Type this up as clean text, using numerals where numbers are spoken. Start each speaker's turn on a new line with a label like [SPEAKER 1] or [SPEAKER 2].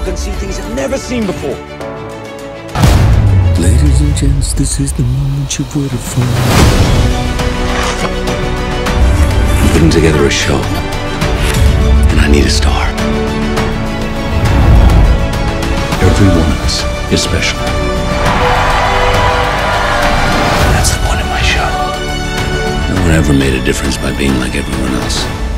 [SPEAKER 1] look and see things I've never seen before.
[SPEAKER 2] Ladies and gents, this is the moment you've waited for.
[SPEAKER 3] I'm putting together a show, and I need a star. Every one of us is special. That's the point of my show. No one ever made a difference by being like everyone else.